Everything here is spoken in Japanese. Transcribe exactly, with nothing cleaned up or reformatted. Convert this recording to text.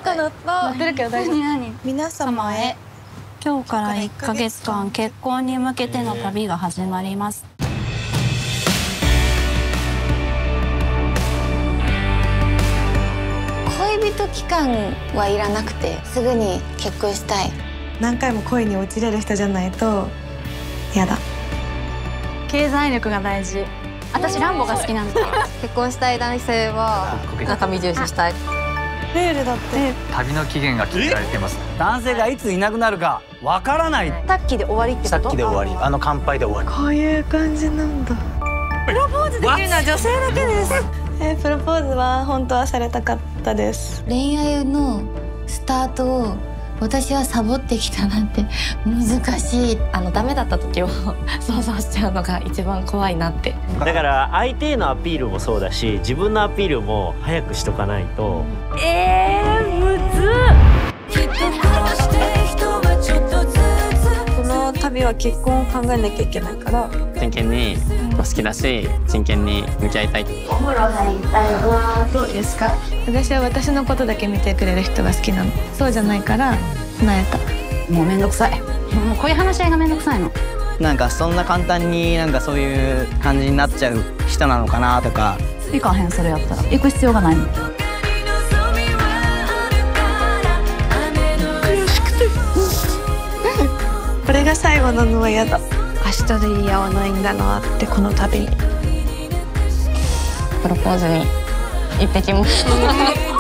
った乗った。 乗ってるけど大丈夫。 皆様へ。 今日からいっかげつかん結婚に向けての旅が始まります。 恋人期間はいらなくてすぐに結婚したい。 何回も恋に落ちれる人じゃないと嫌だ。 経済力が大事。私ランボが好きなんだ。 結婚したい男性は中身重視したい。 ルールだって旅の期限が決められてます。 男性がいついなくなるかわからない。 さっきで終わりってこと？ さっきで終わり。あの乾杯で終わり。 こういう感じなんだ。 プロポーズできるのは女性だけです。 えー、プロポーズは本当はされたかったです。 恋愛のスタートを私はサボってきたなんて難しい。あのダメだった時を想像しちゃうのが一番怖いなって。 だから相手へのアピールもそうだし、自分のアピールも早くしとかないと。 えー、むずっ。 この旅は結婚を考えなきゃいけないから、 真剣に好きだし真剣に向き合いたい。 お風呂入りたいな。 どうですか？私は私のことだけ見てくれる人が好きなの。そうじゃないから叶えた。 もうめんどくさい。もうこういう話し合いがめんどくさいの。 なんかそんな簡単になんかそういう感じになっちゃう人なのかなとか。 行かへんそれやったら行く必要がないの。 悔しくてこれが最後なのは嫌だ。明日で言い合わないんだなってこの旅に。 プロポーズに行ってきます。